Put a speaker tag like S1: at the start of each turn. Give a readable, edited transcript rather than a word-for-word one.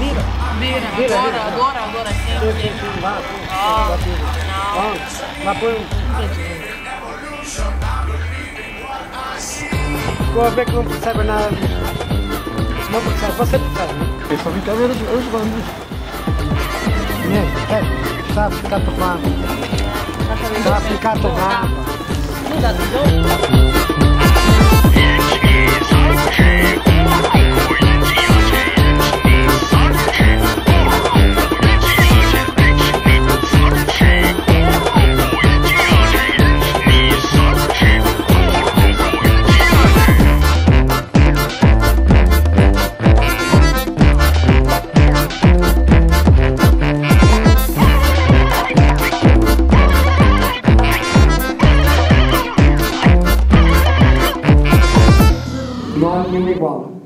S1: Vira, agora sim.
S2: Sim, vá. Lá põe Estou a ver que não percebe nada disto. Não percebe, você percebe?
S3: Eu só vim cá ver as bandas.
S2: Está a ficar tomado. Está a ficar tomado.
S1: Não dá tudo.
S2: Não há nenhuma igual.